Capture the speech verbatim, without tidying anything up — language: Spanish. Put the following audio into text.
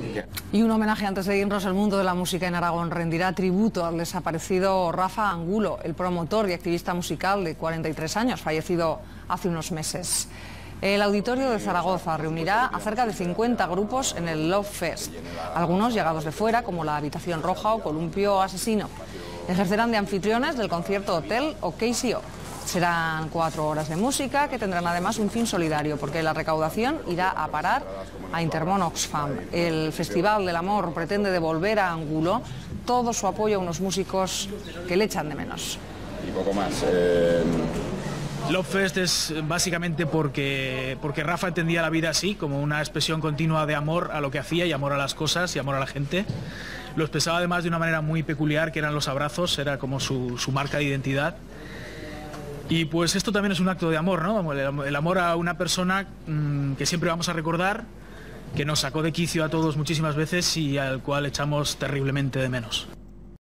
Y un homenaje antes de irnos. El mundo de la música en Aragón rendirá tributo al desaparecido Rafa Angulo, el promotor y activista musical de cuarenta y tres años, fallecido hace unos meses. El Auditorio de Zaragoza reunirá a cerca de cincuenta grupos en el Love Fest, algunos llegados de fuera, como la Habitación Roja o Columpio Asesino. Ejercerán de anfitriones del concierto Hotel o K C O. Serán cuatro horas de música que tendrán además un fin solidario, porque la recaudación irá a parar a Intermón Oxfam. El Festival del Amor pretende devolver a Angulo todo su apoyo a unos músicos que le echan de menos. Y poco más. Eh... Love Fest es básicamente porque, porque Rafa entendía la vida así, como una expresión continua de amor a lo que hacía y amor a las cosas y amor a la gente. Lo expresaba además de una manera muy peculiar, que eran los abrazos, era como su, su marca de identidad. Y pues esto también es un acto de amor, ¿no? El, el amor a una persona mmm, que siempre vamos a recordar, que nos sacó de quicio a todos muchísimas veces y al cual echamos terriblemente de menos.